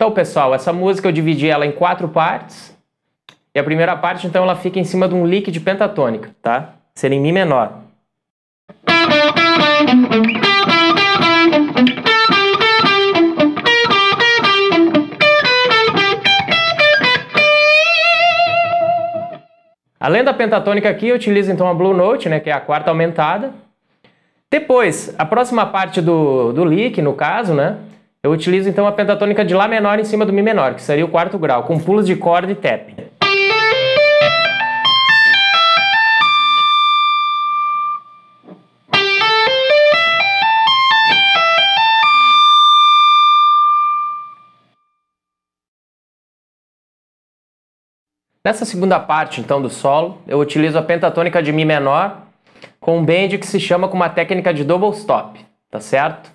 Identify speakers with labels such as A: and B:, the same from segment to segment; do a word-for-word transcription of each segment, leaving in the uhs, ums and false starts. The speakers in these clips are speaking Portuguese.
A: Então, pessoal, essa música eu dividi ela em quatro partes. E a primeira parte, então, ela fica em cima de um lick de pentatônica, tá? Seria em Mi menor. Além da pentatônica aqui, eu utilizo então a Blue Note, né, que é a quarta aumentada. Depois, a próxima parte do, do lick, no caso, né, eu utilizo então a pentatônica de Lá menor em cima do Mi menor, que seria o quarto grau, com pulos de corda e tap. Nessa segunda parte, então, do solo, eu utilizo a pentatônica de Mi menor com um bend que se chama com uma técnica de double stop, tá certo?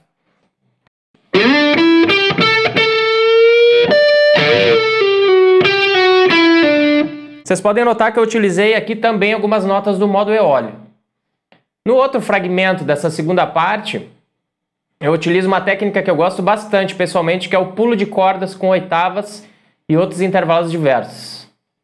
A: Vocês podem notar que eu utilizei aqui também algumas notas do modo eólio. No outro fragmento dessa segunda parte, eu utilizo uma técnica que eu gosto bastante, pessoalmente, que é o pulo de cordas com oitavas e outros intervalos diversos.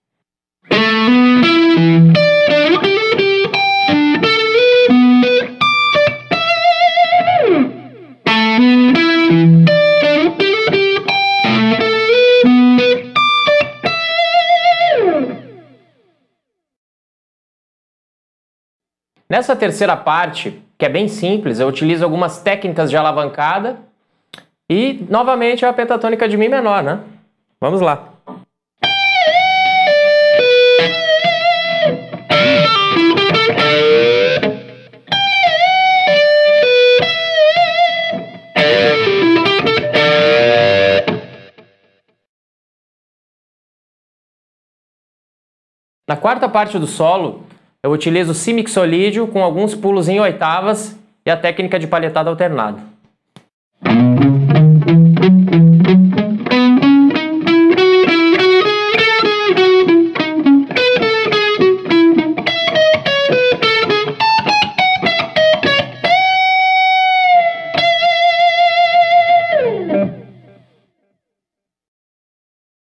A: Nessa terceira parte, que é bem simples, eu utilizo algumas técnicas de alavancada e, novamente, a pentatônica de Mi menor, né? Vamos lá. Na quarta parte do solo, eu utilizo Si mixolídio com alguns pulos em oitavas e a técnica de palhetada alternada.